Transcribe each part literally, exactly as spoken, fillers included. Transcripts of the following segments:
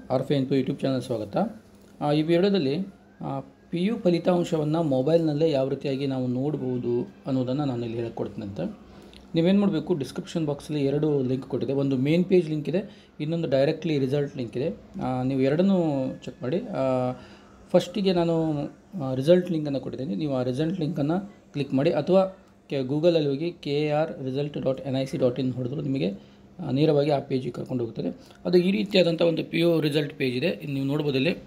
ಆರ್ಫೆ info YouTube channel ಸ್ವಾಗತ. ಈ ವಿಡಿಯೋದಲ್ಲಿ ಪಿ ಯು ಫಲಿತಾಂಶವನ್ನು ಮೊಬೈಲ್ನಲ್ಲೇ ಯಾವ ರೀತಿಯಾಗಿ ನಾವು ನೋಡ್ಬೋದು ಅನ್ನೋದನ್ನು ನಾನು ಇಲ್ಲಿ ಹೇಳ್ಕೊಡ್ತೀನಂತೆ. ನೀವೇನು ಮಾಡಬೇಕು, ಡಿಸ್ಕ್ರಿಪ್ಷನ್ ಬಾಕ್ಸಲ್ಲಿ ಎರಡು ಲಿಂಕ್ ಕೊಟ್ಟಿದೆ. ಒಂದು ಮೇನ್ ಪೇಜ್ ಲಿಂಕ್ ಇದೆ, ಇನ್ನೊಂದು ಡೈರೆಕ್ಟ್ಲಿ ರಿಸಲ್ಟ್ ಲಿಂಕ್ ಇದೆ. ನೀವು ಎರಡನ್ನೂ ಚೆಕ್ ಮಾಡಿ. ಫಸ್ಟಿಗೆ ನಾನು ರಿಸಲ್ಟ್ ಲಿಂಕನ್ನು ಕೊಟ್ಟಿದ್ದೀನಿ, ನೀವು ಆ ರಿಸಲ್ಟ್ ಲಿಂಕನ್ನು ಕ್ಲಿಕ್ ಮಾಡಿ, ಅಥವಾ ಕೆ ಗೂಗಲಲ್ಲಿ ಹೋಗಿ K R result dot N I C dot in ಹೊಡೆದ್ರು ನಿಮಗೆ ನೇರವಾಗಿ ಆ ಪೇಜಿಗೆ ಕರ್ಕೊಂಡು ಹೋಗ್ತದೆ. ಅದು ಈ ರೀತಿಯಾದಂಥ ಒಂದು ಪಿ ಯು ರಿಸಲ್ಟ್ ಪೇಜ್ ಇದೆ. ನೀವು ನೋಡ್ಬೋದು ಇಲ್ಲಿ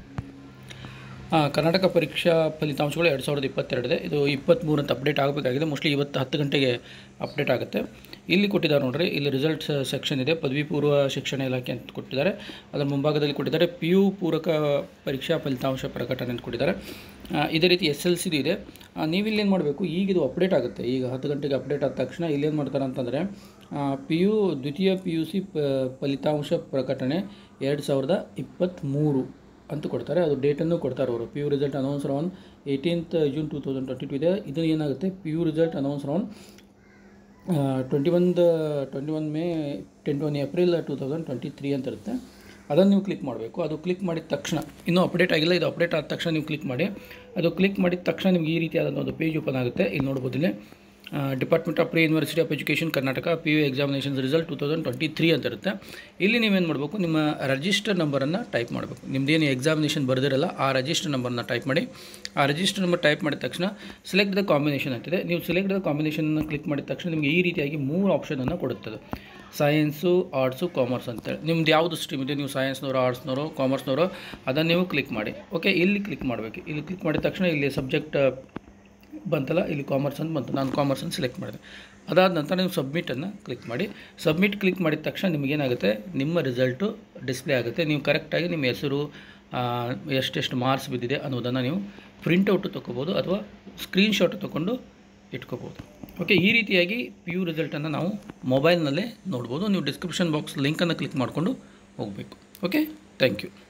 ಕರ್ನಾಟಕ ಪರೀಕ್ಷಾ ಫಲಿತಾಂಶಗಳು ಎರಡು ಸಾವಿರದ ಇಪ್ಪತ್ತೆರಡಿದೆ. ಇದು ಇಪ್ಪತ್ತ್ಮೂರು ಅಂತ ಅಪ್ಡೇಟ್ ಆಗಬೇಕಾಗಿದೆ. ಮೋಸ್ಟ್ಲಿ ಇವತ್ತು ಹತ್ತು ಗಂಟೆಗೆ ಅಪ್ಡೇಟ್ ಆಗುತ್ತೆ. ಇಲ್ಲಿ ಕೊಟ್ಟಿದ್ದಾರೆ ನೋಡ್ರಿ, ಇಲ್ಲಿ ರಿಸಲ್ಟ್ಸ್ ಸೆಕ್ಷನ್ ಇದೆ, ಪದವಿ ಪೂರ್ವ ಶಿಕ್ಷಣ ಇಲಾಖೆ ಅಂತ ಕೊಟ್ಟಿದ್ದಾರೆ. ಅದರ ಮುಂಭಾಗದಲ್ಲಿ ಕೊಟ್ಟಿದ್ದಾರೆ ಪಿ ಯು ಪೂರಕ ಪರೀಕ್ಷಾ ಫಲಿತಾಂಶ ಪ್ರಕಟಣೆ ಅಂತ ಕೊಟ್ಟಿದ್ದಾರೆ. ಇದೇ ರೀತಿ ಎಸ್ ಎಲ್ ಸಿದು ಇದೆ. ನೀವಿಲ್ಲೇನು ಮಾಡಬೇಕು, ಈಗ ಇದು ಅಪ್ಡೇಟ್ ಆಗುತ್ತೆ. ಈಗ ಹತ್ತು ಗಂಟೆಗೆ ಅಪ್ಡೇಟ್ ಆದ ತಕ್ಷಣ ಇಲ್ಲೇನು ಮಾಡ್ತಾರೆ ಅಂತಂದರೆ ಪಿ ಯು ದ್ವಿತೀಯ ಪಿ ಯು ಸಿ ಫಲಿತಾಂಶ ಪ್ರಕಟಣೆ ಎರಡು ಸಾವಿರದ ಇಪ್ಪತ್ತ್ಮೂರು ಅಂತ ಕೊಡ್ತಾರೆ. ಅದು ಡೇಟನ್ನು ಕೊಡ್ತಾರೆ ಅವರು. P U result announcer on eighteenth June two thousand twenty two ಇದೆ. ಇದು ಏನಾಗುತ್ತೆ, P U result announcer on twenty one twenty one May twenty one April two thousand twenty three ಅಂತ ಇರುತ್ತೆ. ಅದನ್ನು ನೀವು ಕ್ಲಿಕ್ ಮಾಡಬೇಕು. ಅದು ಕ್ಲಿಕ್ ಮಾಡಿದ ತಕ್ಷಣ, ಇನ್ನೂ ಅಪ್ಡೇಟ್ ಆಗಿಲ್ಲ, ಇದು ಅಪ್ಡೇಟ್ ಆದ ತಕ್ಷಣ ನೀವು ಕ್ಲಿಕ್ ಮಾಡಿ. ಅದು ಕ್ಲಿಕ್ ಮಾಡಿದ ತಕ್ಷಣ ನಿಮ್ಗೆ ಈ ರೀತಿಯಾದಂಥ ಒಂದು ಪೇಜ್ ಓಪನ್ ಆಗುತ್ತೆ. ಇಲ್ಲಿ ನೋಡ್ಬೋದು, ಇಲ್ಲಿ department of pre university of education Karnataka P U examinations result two thousand twenty three ಅಂತ ಇರುತ್ತೆ. ಇಲ್ಲಿ ನೀವೇನು ಮಾಡಬೇಕು, ನಿಮ್ಮ ರಿಜಿಸ್ಟರ್ ನಂಬರನ್ನು ಟೈಪ್ ಮಾಡಬೇಕು. ನಿಮ್ಮದೇನು ಎಕ್ಸಾಮಿನೇಷನ್ ಬರೆದಿರಲ್ಲ ಆ ರಿಜಿಸ್ಟರ್ ನಂಬರನ್ನ ಟೈಪ್ ಮಾಡಿ. ಆ ರಿಜಿಸ್ಟರ್ ನಂಬರ್ ಟೈಪ್ ಮಾಡಿದ ತಕ್ಷಣ ಸೆಲೆಕ್ಟ್ ದ ಕಾಂಬಿನೇಷನ್ ಅಂತಿದೆ. ನೀವು ಸೆಲೆಕ್ಟ್ ದ ಕಾಂಬಿನೇಷನ್ನ ಕ್ಲಿಕ್ ಮಾಡಿದ ತಕ್ಷಣ ನಿಮಗೆ ಈ ರೀತಿಯಾಗಿ ಮೂರು ಆಪ್ಷನನ್ನು ಕೊಡುತ್ತದೆ, ಸೈನ್ಸು, ಆರ್ಟ್ಸು, ಕಾಮರ್ಸ್ ಅಂತೇಳಿ. ನಿಮ್ದು ಯಾವುದು ಸ್ಟ್ರೀಮ್ ಇದೆ, ನೀವು ಸೈನ್ಸ್ನವರು, ಆರ್ಟ್ಸ್ನವರು, ಕಾಮರ್ಸ್ನವರು, ಅದನ್ನು ನೀವು ಕ್ಲಿಕ್ ಮಾಡಿ. ಓಕೆ, ಇಲ್ಲಿ ಕ್ಲಿಕ್ ಮಾಡಬೇಕು. ಇಲ್ಲಿ ಕ್ಲಿಕ್ ಮಾಡಿದ ತಕ್ಷಣ ಇಲ್ಲಿ ಸಬ್ಜೆಕ್ಟ್ ಬಂತಲ್ಲ, ಇಲ್ಲಿ ಕಾಮರ್ಸ್ ಅಂತ ಬಂತು. ನಾನು ಕಾಮರ್ಸನ್ನು ಸೆಲೆಕ್ಟ್ ಮಾಡಿದೆ. ಅದಾದ ನಂತರ ನೀವು ಸಬ್ಮಿಟನ್ನು ಕ್ಲಿಕ್ ಮಾಡಿ. ಸಬ್ಮಿಟ್ ಕ್ಲಿಕ್ ಮಾಡಿದ ತಕ್ಷಣ ನಿಮಗೇನಾಗುತ್ತೆ, ನಿಮ್ಮ ರಿಸಲ್ಟು ಡಿಸ್ಪ್ಲೇ ಆಗುತ್ತೆ. ನೀವು ಕರೆಕ್ಟಾಗಿ ನಿಮ್ಮ ಹೆಸರು, ಎಷ್ಟೆಷ್ಟು ಮಾರ್ಕ್ಸ್ ಬಿದ್ದಿದೆ ಅನ್ನೋದನ್ನು ನೀವು ಪ್ರಿಂಟೌಟು ತೊಗೋಬೋದು ಅಥವಾ ಸ್ಕ್ರೀನ್ಶಾಟ್ ತೊಗೊಂಡು ಇಟ್ಕೋಬೋದು. ಓಕೆ, ಈ ರೀತಿಯಾಗಿ ಪಿ ಯು ರಿಸಲ್ಟನ್ನು ನಾವು ಮೊಬೈಲ್ನಲ್ಲೇ ನೋಡ್ಬೋದು. ನೀವು ಡಿಸ್ಕ್ರಿಪ್ಷನ್ ಬಾಕ್ಸ್ ಲಿಂಕನ್ನು ಕ್ಲಿಕ್ ಮಾಡಿಕೊಂಡು ಹೋಗಬೇಕು. Okay, thank you.